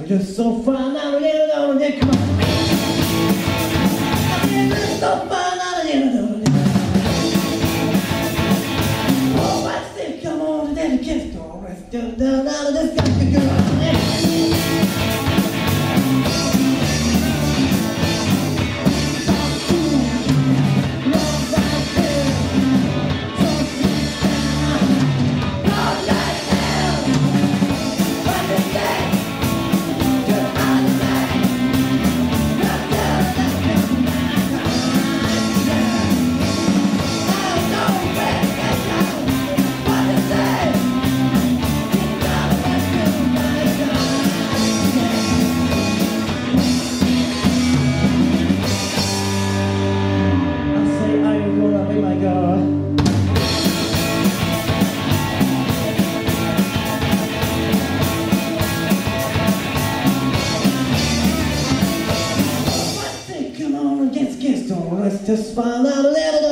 just so fine, now we get it on the come on. Just so fine, now we get it on the oh, I say, come on, and then kiss the rest down, down, out of this got to go on. Let's just find out a little